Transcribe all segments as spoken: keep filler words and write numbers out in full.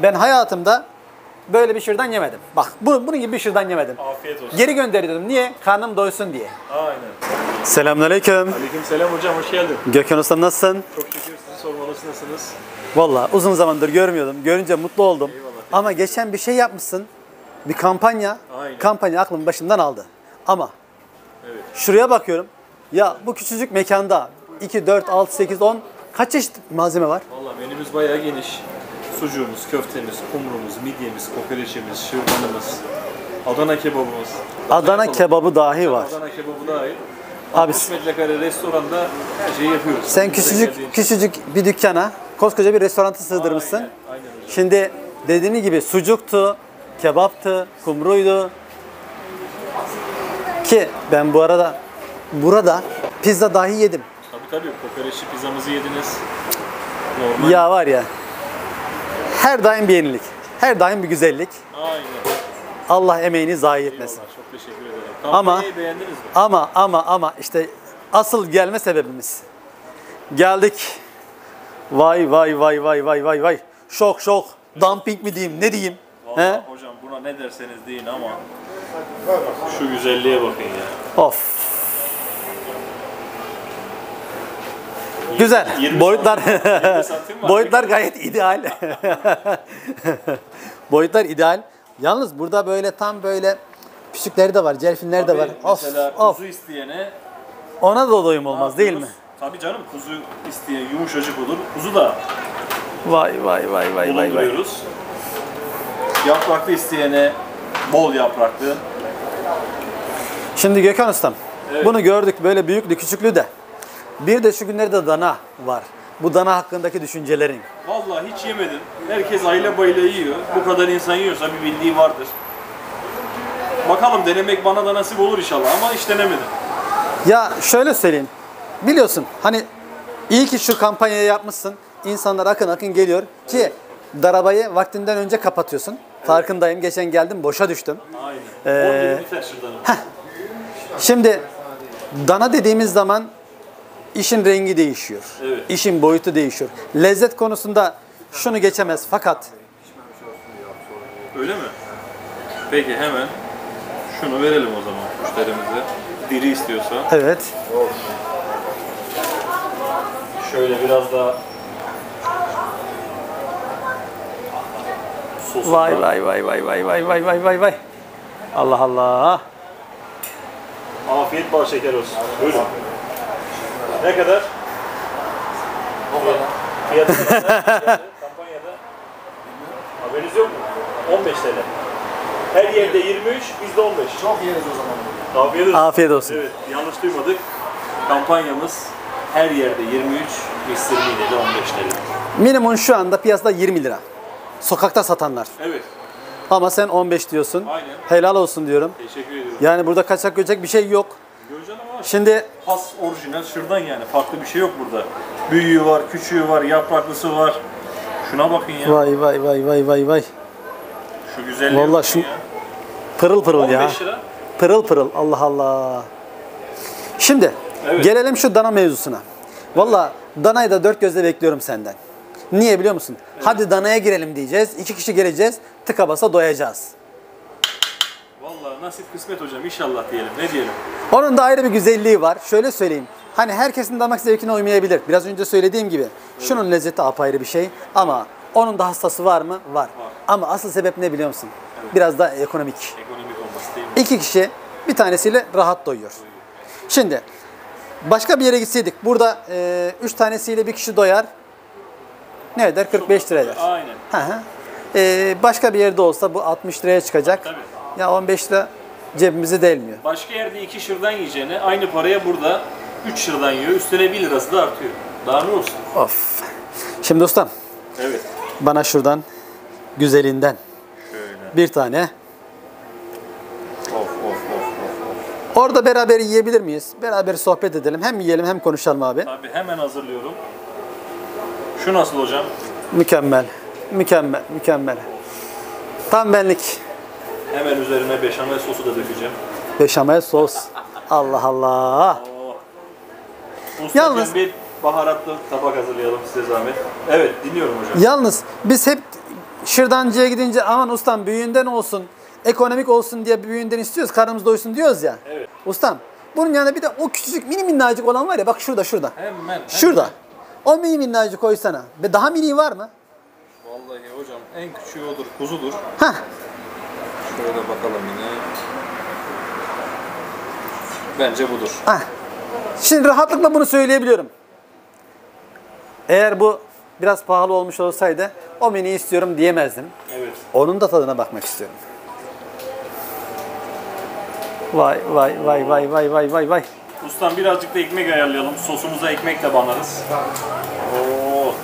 Ben hayatımda böyle bir şırdan yemedim. Bak bu, bunun gibi bir şırdan yemedim. Afiyet olsun. Geri gönderiyordum. Niye? Karnım doysun diye. Aynen. Selamünaleyküm. Aleykümselam hocam, hoş geldin. Gökhan Ustam nasılsın? Çok şükür, sizi sormalı, nasılsınız? Vallahi uzun zamandır görmüyordum. Görünce mutlu oldum. Eyvallah. Ama geçen bir şey yapmışsın. Bir kampanya. Aynen. Kampanya aklımı başımdan aldı. Ama Evet. şuraya bakıyorum. Ya bu küçücük mekanda iki, dört, altı, sekiz, on kaç çeşit malzeme var? Vallahi menümüz bayağı geniş. Sucuğumuz, köftemiz, kumrumuz, midyemiz, kokoreçimiz, şırdanımız, Adana kebabımız. Adana kebabı dahi var. Adana kebabı dahil. Abi altmış metrekare restoranda her şeyi yapıyoruz. sen Bize küçücük geldiğin için. küçücük bir dükkana koskoca bir restoranta sığdırmışsın. Aynen, aynen hocam. Şimdi dediğin gibi sucuktu, kebaptı, kumruydu. Ki ben bu arada burada pizza dahi yedim. Tabii tabii, kokoreçli pizzamızı yediniz. Normal. Ya var ya, her daim bir yenilik, her daim bir güzellik. Aynen. Allah emeğini zayi etmesin. Eyvallah, çok teşekkür ederim. Ama- Kampanyayı beğendiniz mi? Ama ama ama işte asıl gelme sebebimiz. Geldik. Vay vay vay vay vay vay vay. Şok şok. Dumping mi diyeyim, ne diyeyim? Vallahi He? hocam buna ne derseniz deyin ama şu güzelliğe bakın ya. Of. Güzel. yirmi Boyutlar yirmi santim var. boyutlar gayet ideal. Boyutlar ideal. Yalnız burada böyle tam böyle küçükleri de var, celfinler de var. Of Mesela of. kuzu isteyene Ona da doyum olmaz değil mi? yapıyoruz? Tabii canım, kuzu isteyen yumuşacık olur. Kuzu da Vay vay vay vay vay vay. bulunduruyoruz. Yapraklı isteyene bol yapraklı. Şimdi Gökhan Ustam, Evet. bunu gördük böyle büyüklü küçüklü de. Bir de şu günlerde dana var. Bu dana hakkındaki düşüncelerin. Vallahi hiç yemedim. Herkes aile bayla yiyor. Bu kadar insan yiyorsa bir bildiği vardır. Bakalım, denemek bana da nasip olur inşallah ama hiç denemedim. Ya şöyle söyleyeyim. Biliyorsun hani iyi ki şu kampanyayı yapmışsın. İnsanlar akın akın geliyor ki darabayı vaktinden önce kapatıyorsun. Farkındayım. Geçen geldim boşa düştüm. Aynen. Ee, on yirmi biter şırdanım. Şimdi dana dediğimiz zaman işin rengi değişiyor. Evet. İşin boyutu değişiyor. Lezzet konusunda şunu geçemez fakat Öyle mi? Peki hemen şunu verelim o zaman müşterimize. Diri istiyorsa. evet. Şöyle biraz daha sosu Vay da- vay vay vay vay vay vay vay vay vay. Allah Allah. Afiyet bal şeker olsun. Buyurun. Ne kadar? O kadar. Fiyatı ne kadar? Kampanyada. Haberiniz yok mu? on beş T L. Her yerde yirmi üç, bizde on beş. Çok yeriz o zaman. Afiyet olsun. Afiyet olsun. Evet, yanlış duymadık. Kampanyamız her yerde yirmi üç, Mister Mide'de on beş T L. Minimum şu anda piyasada yirmi lira. Sokakta satanlar. Evet, Ama sen on beş diyorsun. aynen. Helal olsun diyorum. Teşekkür ediyorum. Yani burada kaçak göçek bir şey yok. Göreceğim ama Şimdi has orijinal şırdan yani. Farklı bir şey yok burada. Büyüğü var, küçüğü var, yapraklısı var. Şuna bakın ya. vay vay vay vay vay vay. Şu güzelliğe Vallahi bakın şu- ya. Pırıl pırıl on ya. beş lira. Pırıl pırıl. Allah Allah. Şimdi Evet. gelelim şu dana mevzusuna. Vallahi danayı da dört gözle bekliyorum senden. Niye biliyor musun? Hadi danaya girelim diyeceğiz. İki kişi geleceğiz. Tıka basa doyacağız. Vallahi nasip kısmet hocam, inşallah diyelim. Ne diyelim? Onun da ayrı bir güzelliği var. Şöyle söyleyeyim. Hani herkesin damak zevkine uymayabilir. Biraz önce söylediğim gibi. Şunun lezzeti apayrı bir şey. Ama onun da hastası var mı? Var. Ama asıl sebep ne biliyor musun? Biraz da ekonomik. Ekonomik olması değil mi? İki kişi bir tanesiyle rahat doyuyor. Şimdi başka bir yere gitseydik. Burada e, üç tanesiyle bir kişi doyar. Ne eder? kırk beş lira eder. Aynen. Hı hı. E, başka bir yerde olsa bu altmış liraya çıkacak. Tabii. Ya on beş lira cebimize değmiyor. Başka yerde iki şırdan yiyeceğine aynı paraya burada üç şırdan yiyor. Üstüne bir lirası da artıyor. Daha ne olsun? Of. Şimdi ustam Evet. bana şuradan güzelinden Şöyle. bir tane. Of of of of. of. Orada beraber yiyebilir miyiz? Beraber sohbet edelim. Hem yiyelim hem konuşalım abi. Tabii hemen hazırlıyorum. Şu nasıl hocam? Mükemmel. Mükemmel. Mükemmel. Tam benlik. Hemen üzerine beşamel sosu da dökeceğim. Beşamel sos. Allah Allah. Oh. Ustacığım, Yalnız- bir baharatlı tabak hazırlayalım size zahmet. Evet, dinliyorum hocam. Yalnız biz hep şırdancıya gidince aman ustam büyüğünden olsun, ekonomik olsun diye büyüğünden istiyoruz, karnımız doysun diyoruz ya. Evet. Ustam bunun yanında bir de o küçücük mini minnacık olan var ya bak şurada şurada. Hemen, hemen. Şurada. O mini minnacık koysana. Ve daha mini var mı? Vallahi hocam en küçüğü odur, kuzudur. Hah. Şöyle bakalım yine. Bence budur. Hah. Şimdi rahatlıkla bunu söyleyebiliyorum. Eğer bu biraz pahalı olmuş olsaydı o mini istiyorum diyemezdim. Evet. Onun da tadına bakmak istiyorum. Vay vay vay vay vay vay vay vay. Ustam birazcık da ekmek ayarlayalım. Sosumuza ekmek de banarız. Oo.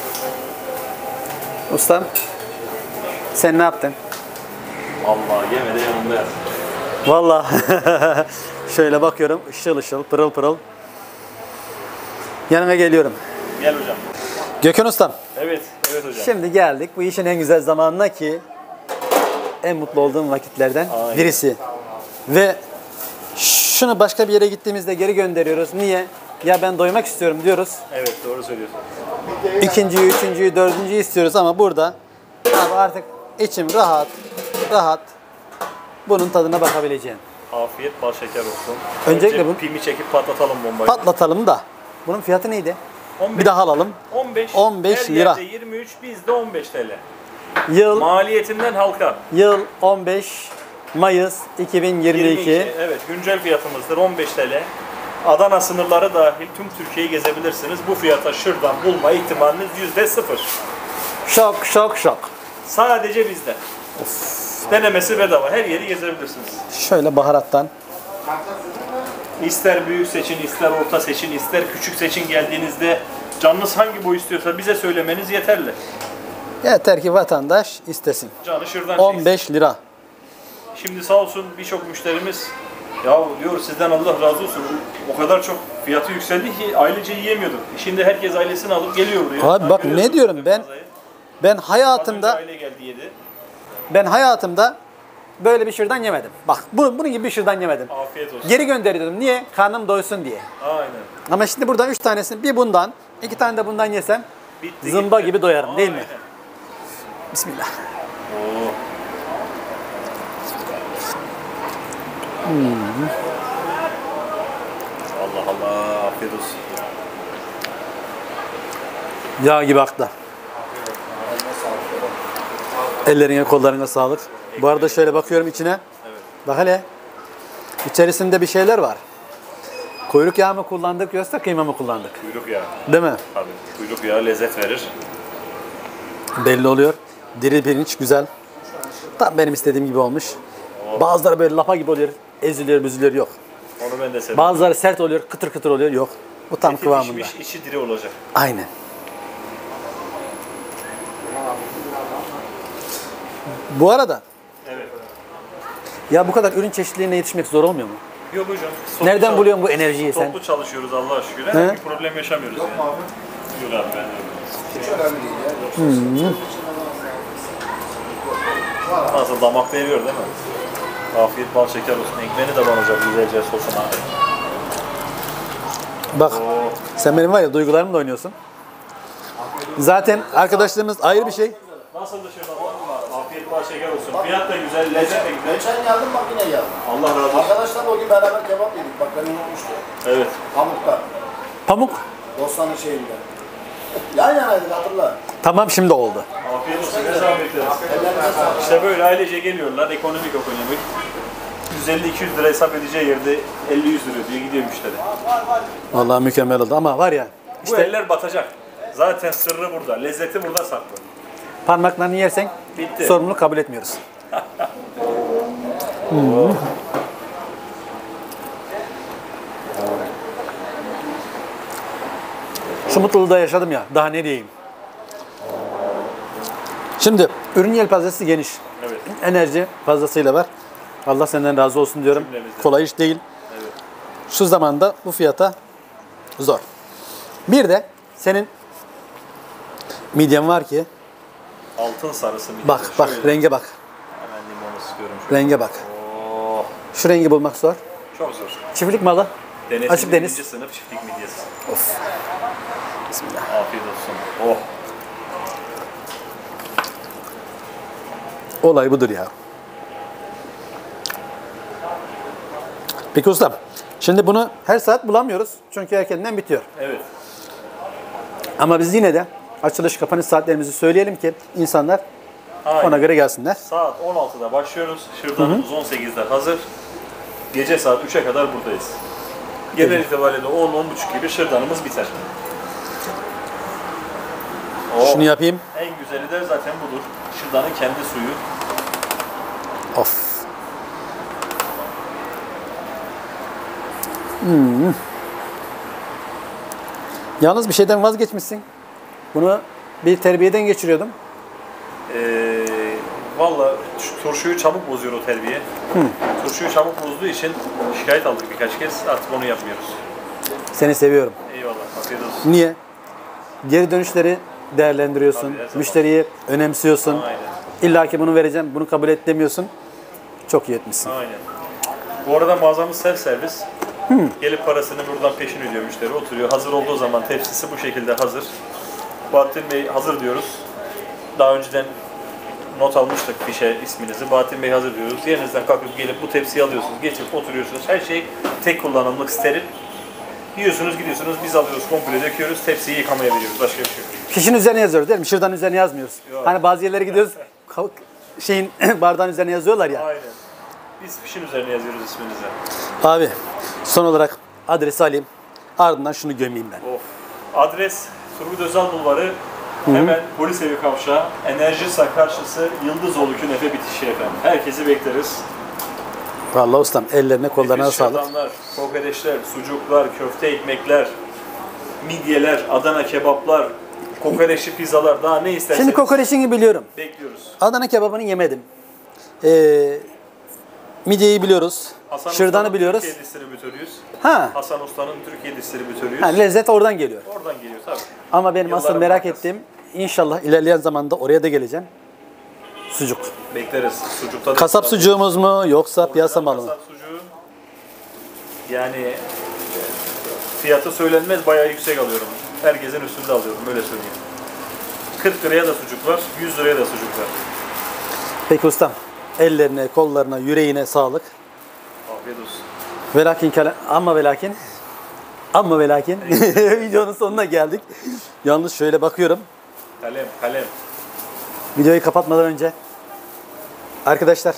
Ustam sen ne yaptın? Allah yeme de yanımda yat. Vallahi şöyle bakıyorum ışıl ışıl pırıl pırıl. Yanına geliyorum. Gel hocam. Gökhan ustam. Evet, evet hocam. Şimdi geldik bu işin en güzel zamanına ki en mutlu olduğum vakitlerden Aynen. birisi. Ve şunu başka bir yere gittiğimizde geri gönderiyoruz. Niye? Ya ben doymak istiyorum diyoruz. Evet, doğru söylüyorsun. İkinciyi, üçüncüyü, dördüncüyü istiyoruz ama burada abi artık içim rahat, rahat bunun tadına bakabileceğim. Afiyet, bal şeker olsun. Öncelikle Önce bu- pimi çekip patlatalım bombayı. Patlatalım da. Bunun fiyatı neydi? on beş. Bir daha alalım. on beş. on beş Her lira. yerde yirmi üç, bizde on beş T L. Yıl Maliyetinden halka. yıl on beş Mayıs iki bin yirmi iki. yirmi iki. Evet, güncel fiyatımızdır on beş T L. Adana sınırları dahil tüm Türkiye'yi gezebilirsiniz. Bu fiyata şırdan bulma ihtimaliniz yüzde sıfır. Şok şok şok. Sadece bizde. Denemesi bedava. Her yeri gezebilirsiniz. Şöyle baharattan. İster büyük seçin, ister orta seçin, ister küçük seçin geldiğinizde canınız hangi boy istiyorsa bize söylemeniz yeterli. Yeter ki vatandaş istesin. Canı şırdan on beş lira. Şimdi sağ olsun birçok müşterimiz ya diyor sizden Allah razı olsun o kadar çok fiyatı yükseldi ki ailece yiyemiyorduk. Şimdi herkes ailesini alıp geliyor buraya. Abi bak Görüyorsunuz ne diyorum ben mağazayı. ben Az önce hayatımda aile geldi yedi. ben hayatımda böyle bir şırdan yemedim. Bak bu, bunun gibi bir şırdan yemedim. Afiyet olsun. Geri gönderiyordum. Niye? Karnım doysun diye. Aynen. Ama şimdi buradan üç tanesini bir bundan, iki tane de bundan yesem Bitti, zımba gitti. gibi doyarım değil mi? Aynen. Bismillah. Oo. Allah Allah afiyet olsun. Yağ gibi aktı. Ellerine kollarına sağlık. Bu arada şöyle bakıyorum içine. Evet. Bak hele. İçerisinde bir şeyler var. Kuyruk yağı mı kullandık yoksa kıyma mı kullandık? Kuyruk yağı. Değil mi? Tabii. Kuyruk yağı lezzet verir. Belli oluyor. Diri pirinç güzel. Tam benim istediğim gibi olmuş. Bazıları böyle lapa gibi oluyor. Eziliyor, büzülüyor yok. Onu ben de seviyorum. Bazıları sert oluyor, kıtır kıtır oluyor yok. Bu tam Eti kıvamında. pişmiş, içi diri olacak. Aynen. Bu arada Evet. ya bu kadar ürün çeşitliliğine yetişmek zor olmuyor mu? Yok hocam. Toplu Nereden çal- buluyorsun bu enerjiyi sen? Toplu çalışıyoruz Allah'a şükür. Herhangi bir problem yaşamıyoruz yani. Yok abi ben öyle. Nasıl damakta eriyor değil mi? Afiyet bal şeker olsun. Ekmeğini de banacak güzelce sosuna. Bak Oo. sen benim var ya duygularımla oynuyorsun. Zaten arkadaşlarımız ayrı bir şey. Nasıl dışarıda var? Afiyet bal şeker olsun. Fiyat da güzel, lezzet de güzel. Geçen geldim bak yine geldim. Allah razı olsun. Arkadaşlarla o gün beraber kebap yedik. Bak beni unutmuştu. Evet. Pamuk'ta. Pamuk. Bostanlı şeyinde. Yan yanaydık hatırla. Tamam şimdi oldu. Afiyet olsun. Ne zaman bekleriz? Ellerine sağlık. İşte böyle ailece geliyorlar. Ekonomik ekonomik. yüz elli iki yüz lira hesap edeceği yerde elli yüz lira diye gidiyor müşteri. Vallahi mükemmel oldu ama var ya Bu işte eller batacak. Zaten sırrı burada. Lezzeti burada saklı. parmaklarını yersen Bitti. sorumluluk kabul etmiyoruz. Hmm. Şu mutluluğu da yaşadım ya. Daha ne diyeyim. Şimdi ürün yelpazesi geniş. Evet. Enerji fazlasıyla var. Allah senden razı olsun diyorum. Cümlemizden. Kolay iş değil. Evet. Şu zamanda bu fiyata zor. Bir de senin midyen var ki Altın sarısı bir bak de. bak Şöyle. renge bak. Hemen limonu sıkıyorum şöyle. Renge bak. Oh, Şu rengi bulmak zor. çok zor. Çiftlik malı. Denesi Açık deniz. birinci sınıf çiftlik midyesi. Of. Bismillah. Afiyet olsun. Oh. Olay budur ya. Peki ustam, şimdi bunu her saat bulamıyoruz. Çünkü erkenden bitiyor. Evet. Ama biz yine de açılış kapanış saatlerimizi söyleyelim ki insanlar Aynen. ona göre gelsinler. Saat on altıda başlıyoruz. Şırdanımız on sekizde hazır. Gece saat üçe kadar buradayız. Genel itibariyle on on buçuk gibi şırdanımız biter. O Şunu yapayım. en güzeli de zaten budur. Şırdanın kendi suyu. Of. Hmm. Yalnız bir şeyden vazgeçmişsin. Bunu bir terbiyeden geçiriyordum. Ee, Valla şu turşuyu çabuk bozuyor o terbiye. Turşuyu çabuk bozduğu için şikayet aldık birkaç kez. Artık onu yapmıyoruz. Seni seviyorum. Eyvallah. Afiyet olsun. Niye? Geri dönüşleri değerlendiriyorsun. Tabii, her zaman. Müşteriyi önemsiyorsun. Aynen. İlla ki bunu vereceğim, bunu kabul et demiyorsun. Çok iyi etmişsin. Aynen. Bu arada mağazamız self servis. Gelip parasını buradan peşin ödüyor müşteri. Oturuyor. Hazır olduğu zaman tepsisi bu şekilde hazır. Bahattin Bey hazır diyoruz. Daha önceden not almıştık fişe isminizi. Bahattin Bey hazır diyoruz. Yerinizden kalkıp gelip bu tepsiyi alıyorsunuz. Getirip oturuyorsunuz. Her şey tek kullanımlık, steril. Yiyorsunuz, gidiyorsunuz. Biz alıyoruz, komple döküyoruz. Tepsiyi yıkamaya veriyoruz. Başka bir şey yok. Fişin üzerine yazıyoruz değil mi? Şırdan üzerine yazmıyoruz. Yok. Hani bazı yerlere gidiyoruz, kalk- şeyin bardağın üzerine yazıyorlar ya. Aynen. Biz fişin üzerine yazıyoruz isminizi. Abi son olarak adresi alayım. Ardından şunu gömeyim ben. Of. Adres Turgut Özal Bulvarı. Hemen polis evi kavşağı. Enerjisa karşısı Yıldızoğlu Künefe bitişi efendim. Herkesi bekleriz. Vallahi ustam ellerine kollarına Nefis sağlık. şırdanlar, kokoreçler, sucuklar, köfte ekmekler, midyeler, Adana kebaplar, kokoreçli pizzalar, daha ne isterseniz Şimdi kokoreçini biliyorum. bekliyoruz. Adana kebabını yemedim. Ee, midyeyi biliyoruz. Hasan Şırdanı Usta'nın biliyoruz. Türkiye distribütörüyüz. Ha. Hasan Usta'nın Türkiye distribütörüyüz. ha, lezzet oradan geliyor. Oradan geliyor tabii. Ama benim asıl Yılların merak markası. ettiğim, inşallah ilerleyen zamanda oraya da geleceğim. Sucuk. Bekleriz. Sucukta da Kasap sucuğumuz mu yoksa piyasa malı mı? Kasap sucuğu. Yani e, fiyatı söylenmez, bayağı yüksek alıyorum. Herkesin üstünde alıyorum, öyle söyleyeyim. kırk liraya da sucuk var, yüz liraya da sucuk var. Peki ustam, ellerine, kollarına, yüreğine sağlık. Afiyet olsun. Velakin kele, ama velakin, ama velakin videonun sonuna geldik. Yalnız şöyle bakıyorum, Kalem, kalem. videoyu kapatmadan önce arkadaşlar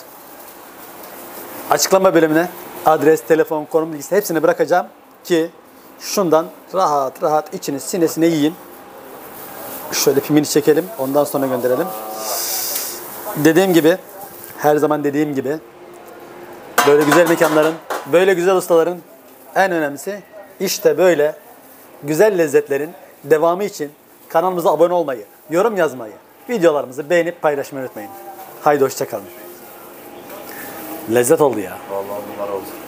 açıklama bölümüne adres, telefon, konum bilgisi hepsini bırakacağım ki şundan rahat rahat içini sinesine yiyin. Şöyle filmini çekelim, ondan sonra gönderelim. Dediğim gibi, her zaman dediğim gibi böyle güzel mekanların, böyle güzel ustaların en önemlisi işte böyle güzel lezzetlerin devamı için kanalımıza abone olmayı, yorum yazmayı, videolarımızı beğenip paylaşmayı unutmayın. Haydi hoşça kalın. Lezzet oldu ya. Vallahi bunlar oldu.